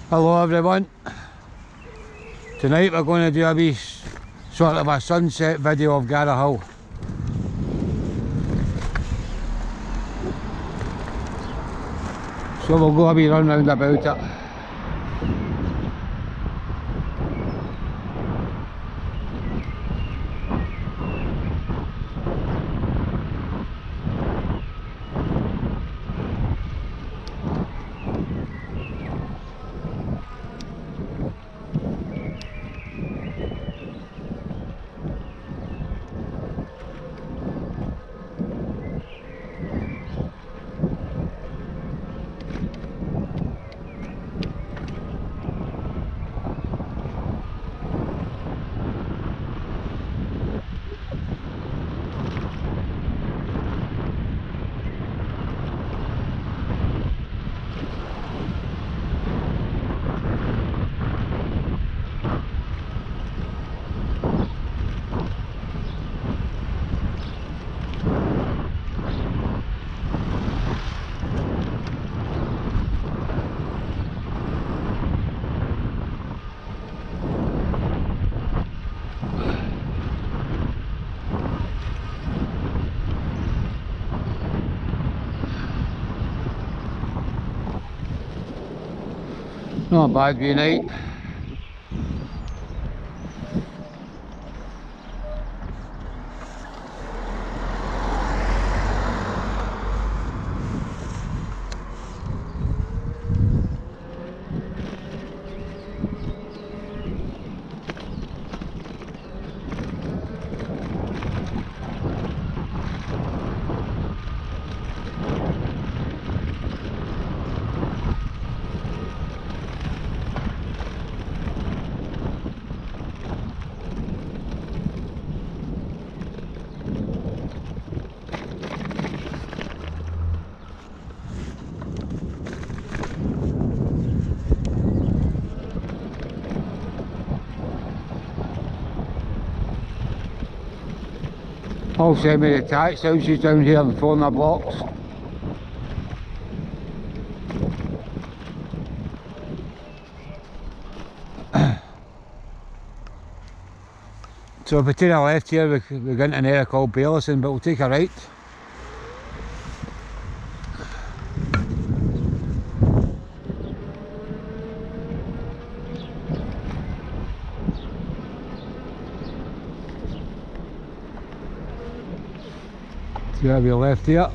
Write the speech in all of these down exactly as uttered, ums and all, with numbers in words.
Hello everyone. Tonight we're going to do a wee sort of a sunset video of Garrowhill. So we'll go a wee run round about it. Not a bad view night. All semi-detached houses down here in the corner blocks. So if we take a left here, we, we go into an area called Bailison, but we'll take a right. So that'll be left here.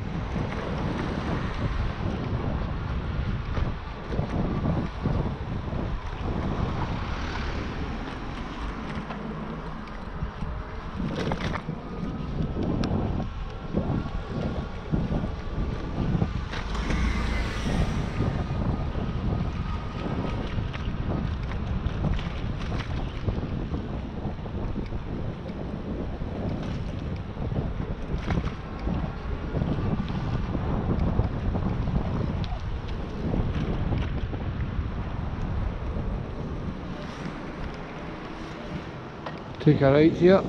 Take a right here.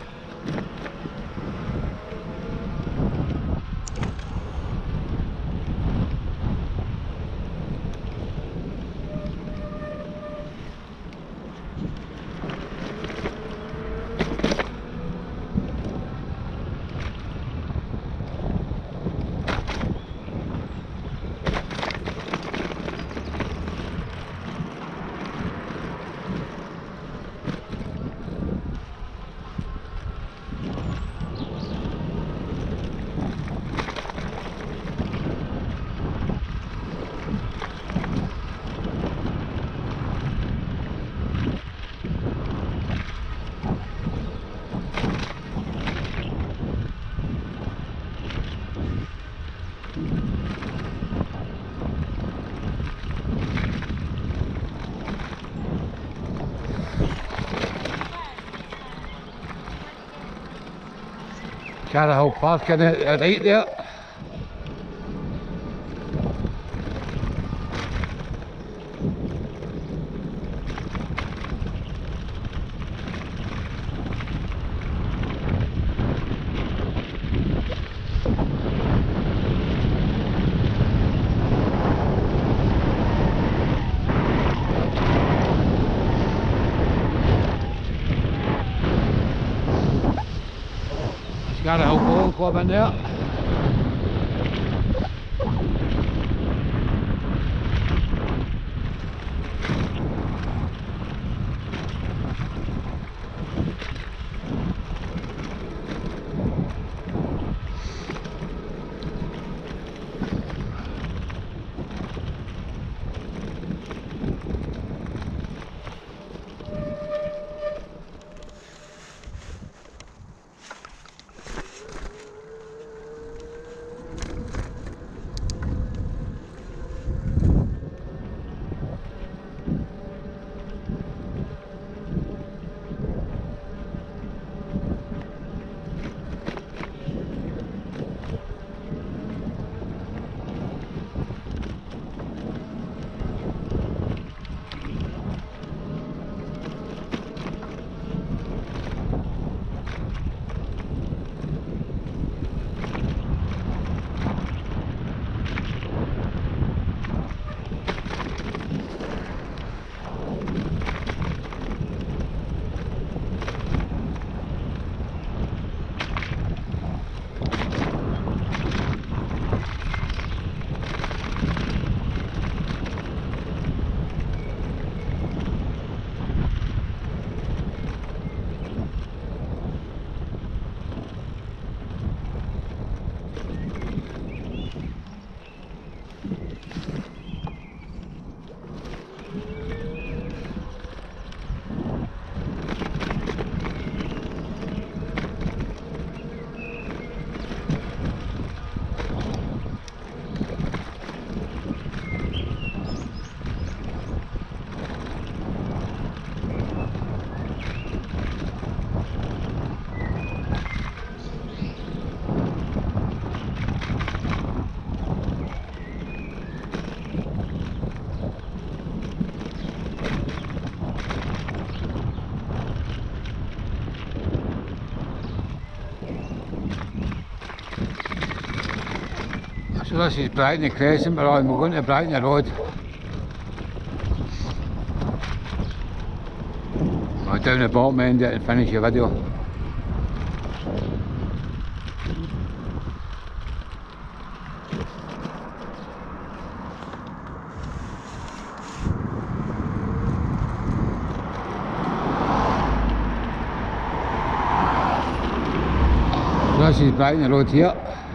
Garrowhill Park in it, right there. Garrowhill Bowling Club in there. So this is Brighton Crescent we're on, we're going to Brighton Road. We're down the bottom end of it and finish the video. So this is Brighton Road here.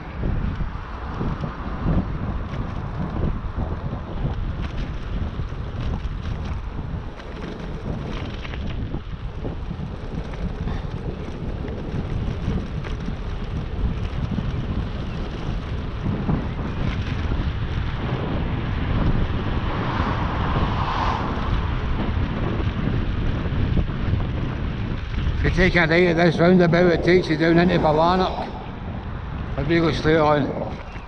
If you take a right at this roundabout, it takes you down into Ballanark. If you go straight on.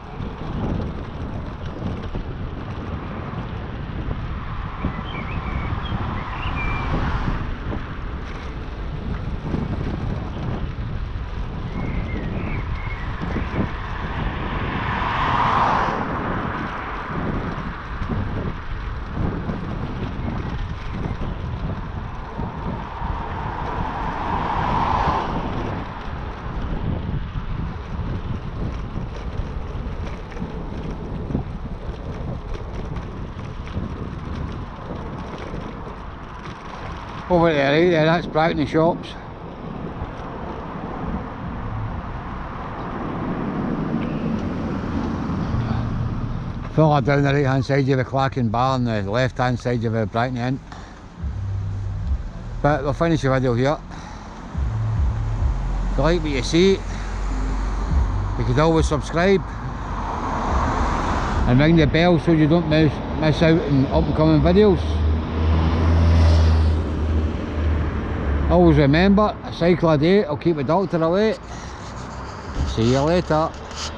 Over there, right there, that's Brighton Shops. Further down the right hand side of the Clacking Bar and the left hand side of the Brighton Inn. But we'll finish the video here. If you like what you see, you could always subscribe and ring the bell so you don't miss, miss out on up and coming videos. Always remember, a cycle a day will keep the doctor away. See you later.